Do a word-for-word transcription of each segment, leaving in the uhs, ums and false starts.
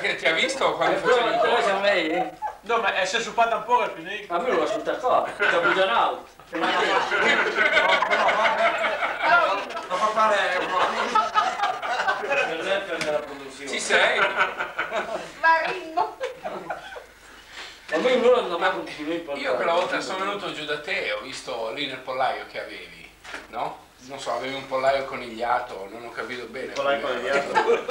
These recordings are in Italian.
Perché ti ha visto quando Però facevi non il interessa a me, eh? No, ma è si è suppata un po' al finire. A me lo ascolta qua, da Bugianaut. Lo fa fare Ci sei? Marino. A me loro non mi ha continuato. Io quella volta sono venuto giù da te e ho visto lì nel pollaio che avevi, no? Non so, avevi un pollaio conigliato, non ho capito bene. Pollaio conigliato?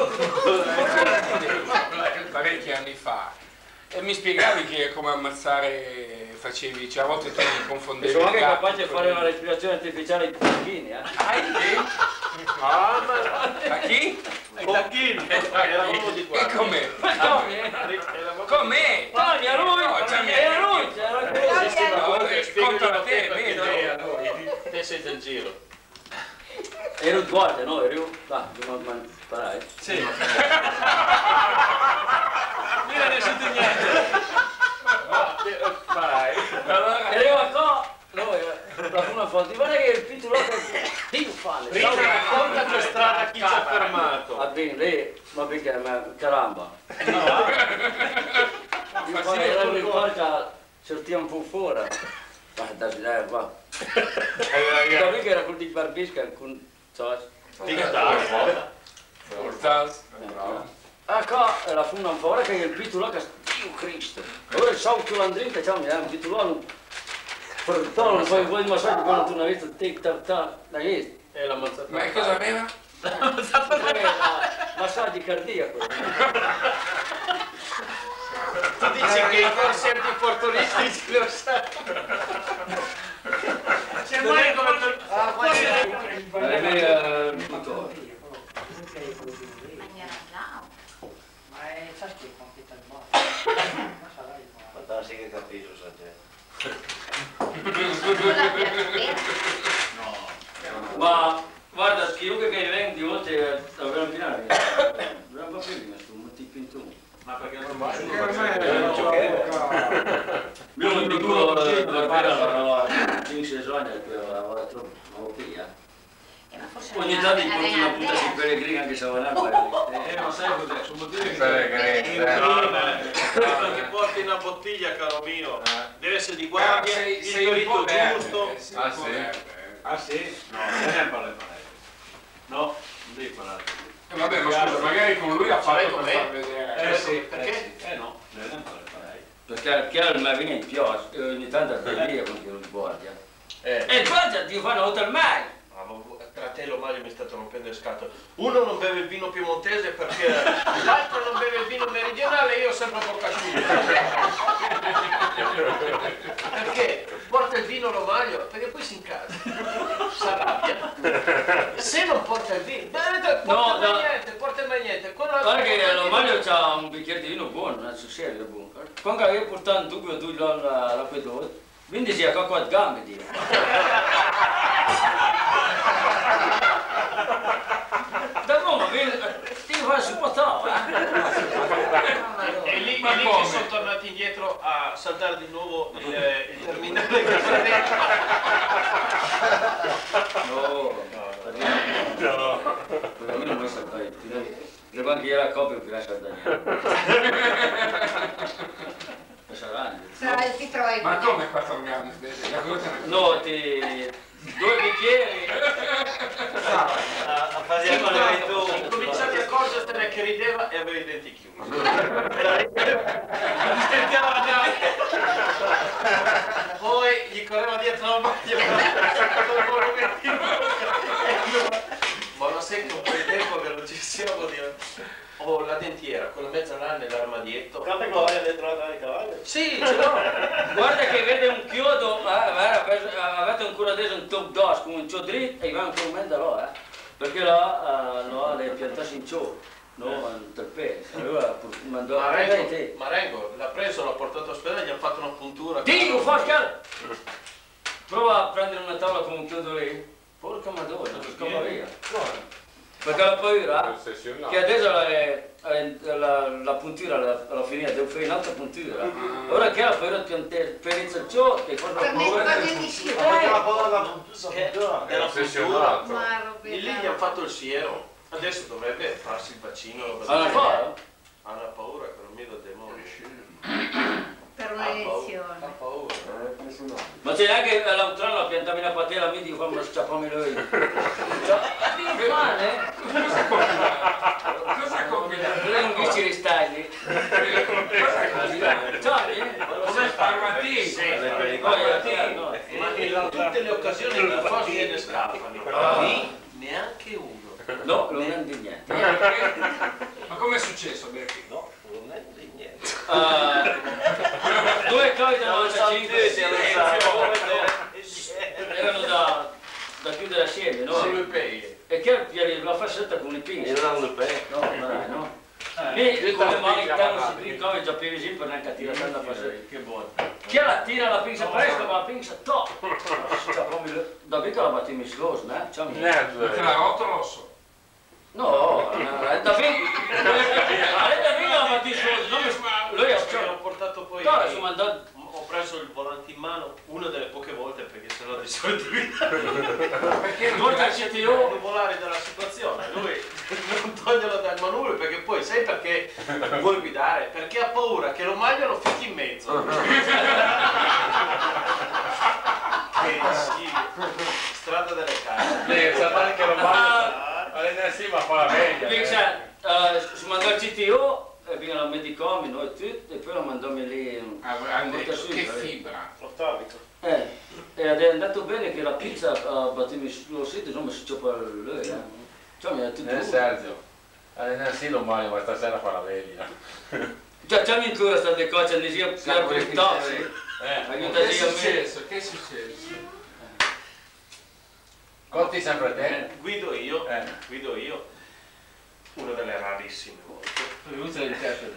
Parecchi anni fa. E mi spiegavi che come ammazzare facevi, cioè a volte tu mi confondevi. Sono anche i gatti capace di con fare i- una respirazione artificiale ai tacchini, eh? Ah, chi? Ah, ma... A chi? I tacchini! Eravamo di qua. E com'è? Ma come? Com'è? Togli a lui! No, già mi Era hai lui! detto. Era Togli lui! a No, lui. eh, conto a te, vedo. Te sei del giro. Ero il guardia, no? Ero io. Dai, dobbiamo imparare. Sì. Io non ne sento niente. Farai. Allora, Ero io qua! No, la funa forte. Guarda che il pitolo che... Dio fanno! Prima racconta per strada chi ci ha fermato. Va bene, lei... Ma perché? Ma caramba! Io fa quando sì, ero in porca sortia un po' fuori. Guarda, dai, va. Capi che era quel di Barbisca con... Sai? Portas. Ah, qua la funa un po', ora che il pitolo che... Dio Cristo! Ora il salto l'andrita, ciao, mi ha un pitolo... Portalo, non fai vuoi massaggio quando tu non hai visto tic tac tac, l'hai visto? E l'ha ammazzato. Ma cosa aveva? Massaggi cardiaco. Tu dici che i corsi antifortunistici lo sai. C'è mai come per... Ma è certo che compita il modo. Fantastico che capito, sa te. Ma guarda, chiunque che venga di volte dobbiamo finire. Dobbiamo fare prima, sto un tipo in tu. Ma perché non Perché ormai è Io non dico la parola, cinque giorni che avevo troppo via. Ogni tanto incontro una puntata si pellegrina anche se non è Eh, ma sai cos'è? Sono motivi che... Perché porti una bottiglia, caro mio. Deve essere di guardia, sei, il sei un po' perito verde, giusto. eh, sei Ah, un po' sì? verde. Ah sì? No, non è parlare No, non devi parlare. Eh, vabbè, ma scusa, magari con lui ha Sai fatto per com'è? far vedere. Eh sì, perché? perché? Eh no, non è parlare Perché chiaro mi viene in pioggia, ogni tanto è via con il guardia. Eh. E il guardia ti fanno hotel mai! Ah, ma fratello Mario mi state rompendo le scatole. Uno non beve il vino piemontese perché l'altro non beve il vino meridionale e io sempre bocca asciutta. Perché porta il vino Romaglio, perché poi si incasa, si arrabbia. Se non porta il vino, beh, porta No, mai no. niente, porta mai niente. Quello Guarda che lo Mario c'ha un bicchiere di vino buono, non sul serio buono. Quando io portavo un dubbio tu la la pedone, quindi si ha quattro gambe di. Da come ti fa supportare, E lì, Ma è lì come? che sono tornati indietro a saltare di nuovo il, il terminale che prendeva. No, no, perché a me non mi saltare, le banche era coppia più la saltare. Sarà il Citroen. Ma come quattro gambe? La cosa è- No, ti... due bicchieri. a fare Sì, il ma cominciavi a accorgertene che rideva e aveva i denti chiusi. Poi gli correva dietro la maglia. Ma lo sai che un po' di tempo velocissimo vuol dire. Ho la dentiera, quella mezza là nell'armadietto. Quante cose dentro la cavallo? Sì, ce l'ho. Guarda che vede un chiodo, eh, avete ancora adesso un top dos con un ciò dritto e va ancora un mezzo là, eh. Perché là, uh, là le piantasse in ciò, no? In terpene. Allora mandò a Marengo, te. Marengo l'ha preso, l'ha portato all'ospedale e gli ha fatto una puntura. Dio, forca! Prova a prendere una tavola con un chiodo lì. Porca madonna, non scappa via. Perché la paura che adesso la, la, la puntura alla, alla fine devo fare un'altra puntura. Ora che la paura penizza ciò e cosa Per me paura va del- benissimo. Perché la parola la puntura Della puntura. Ma E lì gli hanno fatto il siero. Adesso dovrebbe farsi il vaccino. Alla fa? Hanno paura che non mi do demonio. Per un'elezione. Ha paura. Ma c'è anche l'altra la piantami la patella, mi dico fammi scappare lui. Che male? Cosa combinato? Lei non dici ristalli? Cosa combinato? Ciao, Come sparmatini? Ma in tutte le occasioni in cui fa viene Scafani. Lì neanche uno. No, non è di niente. Ma com'è successo, Berti? No, non è di niente. Uh, due cose da novantacinque erano da, da chiudere assieme, no? Solo il peie. E che è la faccetta con le pinze? Erano le peie. No, dai, no. E come mai non si ricorda già più esempio neanche a tirare la faccetta. Che buono. Chi la tira la pinza presto, ma la pinza top! Da piccola battimmi slow, no? Ciao, Perché la rotto rosso. no, da piccola la battimmi slow, lui ha Ho portato poi. no, sono andato. Ho preso il volante in mano una delle poche volte perché sennò di solito guida. Perché non Porta il piace C T O. Non volare dalla situazione, lui non toglierlo dal manubrio perché poi sai perché vuole guidare? Perché ha paura che lo magliano fichi in mezzo. Che schifo. Strada delle case. Sì, sapete che lo va all'energia ma fa la meglio. Pensa, uh, si mandò il C T O, e via la Medicom, noi tutti, e poi lo mandommi lì. Hanno detto che fibra. Ottavico. Eh, ed è andato bene che la pizza uh, battimmi lo sito, insomma si ciò per lui, eh. Cioè mi ha detto Eh tu. Sergio, all'energia lo male ma stasera fa la meglio. Cioè, già mi ancora state cose, ne sia più tosse. Eh, Aiuta Che è lì a me. successo? Che è successo? conti sempre te? Guido io, Eh. guido io. Una delle rarissime volte. Usa l'interprete.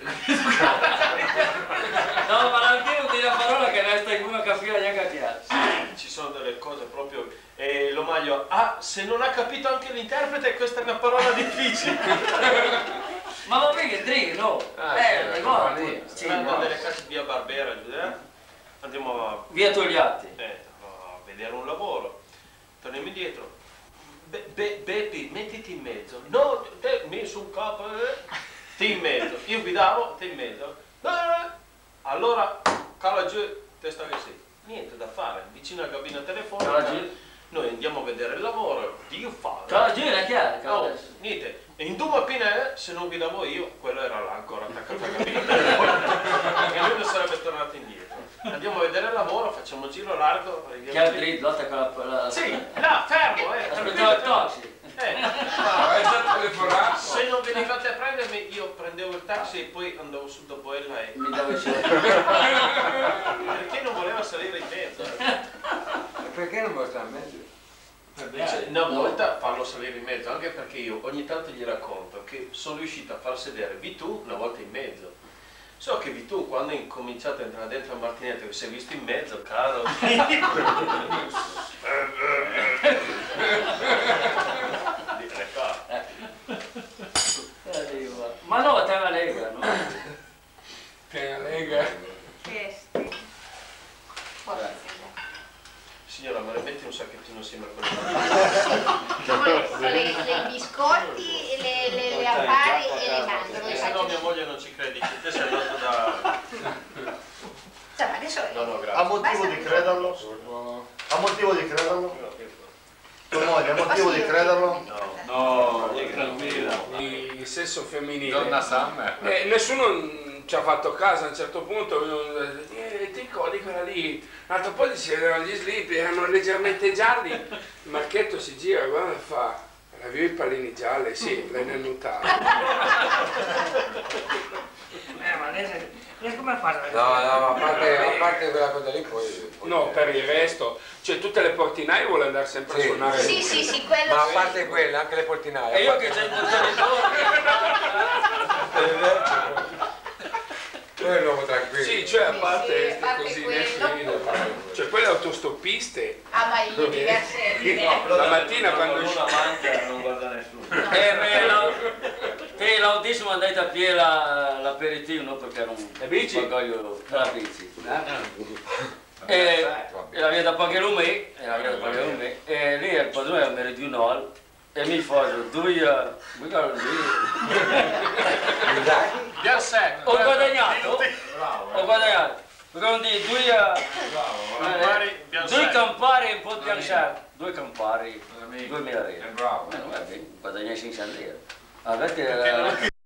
No, ma anche io la parola che resta in una caffina neanche chiara. Ci sono delle cose proprio. E lo maglio, ah, se non ha capito anche l'interprete, questa è una parola difficile. Ma va bene, Dri, no? Ah, eh, sì, le la cose. compagnia. Sì, Andando no. delle case via Barbera, eh? Andiamo a, Via Togliatti. eh, a vedere un lavoro. Torniamo indietro. Be, be, Beppi, mettiti in mezzo. No, te mi su capo, eh. Ti in mezzo. Io guidavo, te in mezzo. Eh. Allora, cala giù, testa che sì. Niente da fare. Vicino alla cabina telefonica. Cala giù. Noi andiamo a vedere il lavoro. Dio fa. Cala giù, è chiaro, cala No, adesso. niente. E in due mappine, se non guidavo io, quello era là ancora attaccato alla cabina telefonica. E lui non sarebbe tornato indietro. Andiamo a vedere il lavoro, facciamo un giro largo. Che al Dri, lotta con la... la... Sì, là, fermo, eh. Aspettavo il taxi. Eh, Ah, è già telefonato. se non venivate a prendermi, io prendevo il taxi e poi andavo su dopo ella e... Mi dava il cielo. Perché non voleva salire in mezzo? Perché non vuoi stare in mezzo? Cioè, una volta farlo salire in mezzo, anche perché io ogni tanto gli racconto che sono riuscito a far sedere Vitù una volta in mezzo. So che Vitù quando è incominciato a entrare dentro al martinetto che si è visto in mezzo, caro. Ma no, te la lega, no? Che la lega. Che schifo. Signora, me ne metti un sacchettino insieme a quello. Le, le biscotti, le, le, le affari e le mandorle. E se no mia moglie non ci credi, che te sei andato da... Insomma, adesso No, no, Ha grazie. motivo di crederlo? Ha motivo di crederlo? Tua moglie ha motivo di crederlo? No, tranquilla. Il sesso femminile. Donna Summer. Eh, nessuno mm, ci ha fatto caso a un certo punto, uno, eh, ti ricordi quella lì? Un altro po' si vedevano gli slip, erano leggermente gialli. Il Marchetto si gira, guarda e fa, avevi i pallini gialli? Sì, l'hai nannutata. Eh, ma adesso, adesso come fa? No, no, a parte, a parte quella cosa lì poi... poi No, per il resto, cioè tutte le portinaie vuole andare sempre Sì. a suonare. sì, sì, sì, quello Ma a sì. parte quella, anche le portinaie. E io che c'è il contenitore. Quello è l'uomo tranquillo. Sì, cioè a Sì, parte sì, a queste parte cosine quello. fine, cioè quelle autostoppiste, Ah, ma io diverse. la mattina quando Una usci- manca non guarda nessuno. Eh, beh, la... Te l'autissimo andate a piedi la- l'aperitivo, no? Perché era un... Le bici? Bagaglio la bici. E, e la via da Paghelume, e la via da Paghelume, e lì il padrone era meridionale, e mi fa due, mi caro lì. Bian secco. Ho guadagnato, ho guadagnato. Quindi due, Campari, Bian due secco. campari e un po' di Bian secco. Due campari, duemila È lire. bravo. Eh, non è bene, guadagnai cinquecento lire. Ah, perché